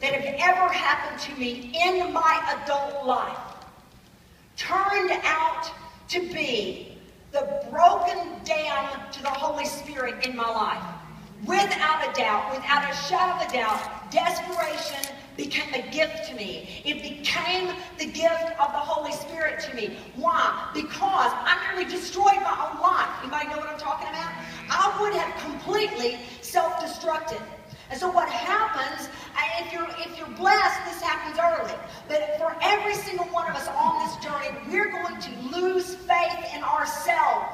that have ever happened to me in my adult life turned out to be the broken down to the Holy Spirit in my life. Without a doubt, without a shadow of a doubt, desperation became a gift to me. It became the gift of the Holy Spirit to me. Why? Because I nearly destroyed my own life. Anybody know what I'm talking about? I would have completely self-destructed. And so what happens, if you're blessed, this happens early. But for every single one of us on this journey, we're going to lose faith in ourselves.